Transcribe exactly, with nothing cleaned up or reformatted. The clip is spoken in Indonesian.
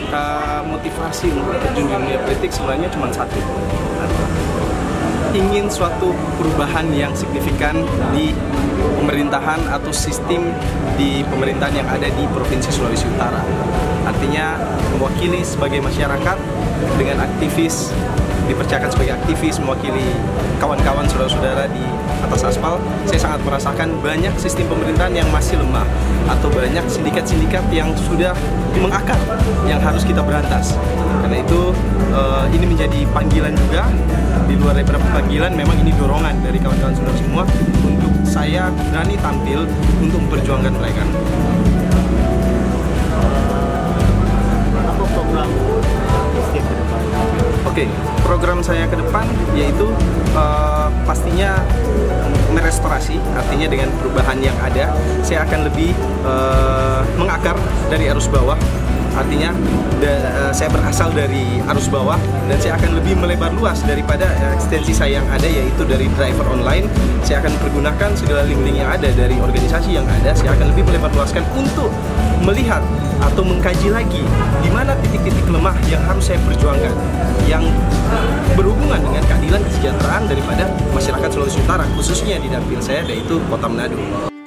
uh, motivasi untuk terjun di dunia politik sebenarnya cuma satu, ingin suatu perubahan yang signifikan di pemerintahan atau sistem di pemerintahan yang ada di Provinsi Sulawesi Utara. Artinya mewakili sebagai masyarakat dengan aktivis, dipercayakan sebagai aktivis mewakili kawan-kawan saudara-saudara di atas aspal. Saya sangat merasakan banyak sistem pemerintahan yang masih lemah atau banyak sindikat-sindikat yang sudah mengakar yang harus kita berantas. Karena itu uh, ini menjadi panggilan juga, di luar daripada panggilan memang ini dorongan dari kawan-kawan saudara semua untuk saya berani tampil untuk memperjuangkan mereka. Apa program ke depan? Oke, program saya ke depan yaitu uh, pastinya merestorasi, artinya dengan perubahan yang ada, saya akan lebih uh, mengakar dari arus bawah. Artinya da, uh, saya berasal dari arus bawah dan saya akan lebih melebar luas daripada uh, ekstensi saya yang ada, yaitu dari driver online. Saya akan pergunakan segala link-link yang ada dari organisasi yang ada. Saya akan lebih melebar luaskan untuk melihat atau mengkaji lagi di mana titik-titik lemah yang harus saya perjuangkan, yang berhubungan dengan keadilan kesejahteraan daripada masyarakat Sulawesi Utara, khususnya di dapil saya, yaitu Kota Manado.